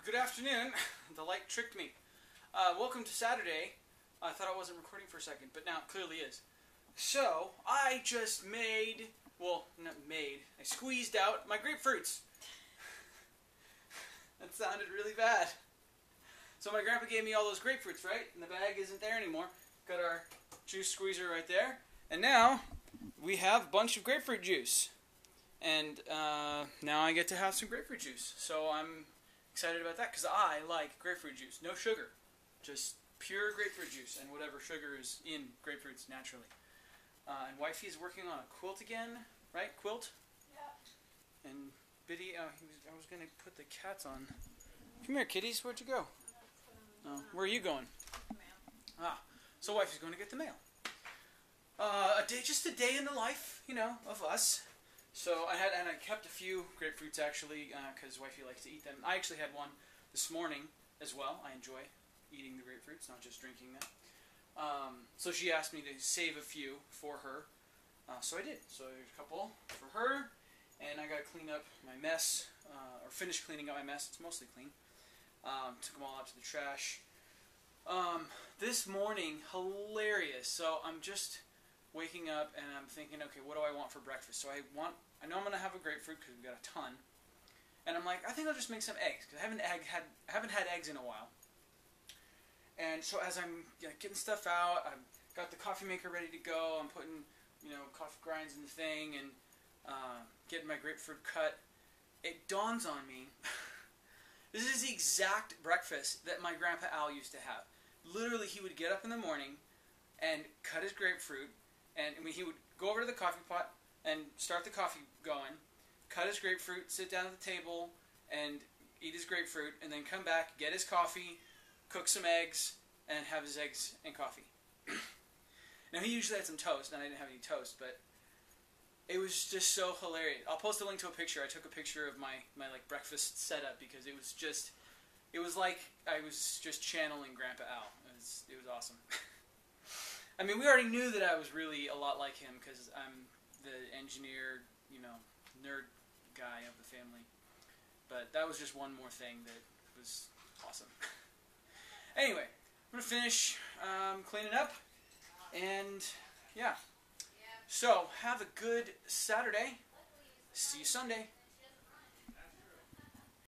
Good afternoon. The light tricked me. Welcome to Saturday. I thought I wasn't recording for a second, but now it clearly is. So, I just made, well, not made, I squeezed out my grapefruits. That sounded really bad. So my grandpa gave me all those grapefruits, right? And the bag isn't there anymore. Got our juice squeezer right there. And now, we have a bunch of grapefruit juice. And now I get to have some grapefruit juice. So I'm excited about that because I like grapefruit juice. No sugar. Just pure grapefruit juice and whatever sugar is in grapefruits naturally. And Wifey is working on a quilt again, right? Quilt? Yeah. And Biddy, I was going to put the cats on. Come here, kitties. Where'd you go? Oh, where are you going? So Wifey's going to get the mail. Just a day in the life, of us. So I kept a few grapefruits actually, because Wifey likes to eat them. I actually had one this morning as well. I enjoy eating the grapefruits, not just drinking them. So she asked me to save a few for her, so I did. So there's a couple for her, and I got to clean up my mess, or finish cleaning up my mess. It's mostly clean. Took them all out to the trash. This morning, hilarious. So I'm just waking up and I'm thinking, okay, what do I want for breakfast? So I know I'm gonna have a grapefruit because we've got a ton, and I'm like, I think I'll just make some eggs because I haven't had eggs in a while. And so as I'm getting stuff out, I've got the coffee maker ready to go. I'm putting coffee grinds in the thing and getting my grapefruit cut. It dawns on me, this is the exact breakfast that my Grandpa Al used to have. Literally, he would get up in the morning and cut his grapefruit. And he would go over to the coffee pot and start the coffee going, cut his grapefruit, sit down at the table, and eat his grapefruit, and then come back, get his coffee, cook some eggs, and have his eggs and coffee. Now, he usually had some toast, and I didn't have any toast, but it was just so hilarious. I'll post a link to a picture. I took a picture of my breakfast setup because it was like I was just channeling Grandpa Al. It was awesome. I mean, we already knew that I was really a lot like him because I'm the engineer, nerd guy of the family. But that was just one more thing that was awesome. Anyway, I'm going to finish cleaning up, and yeah. So, have a good Saturday. See you Sunday.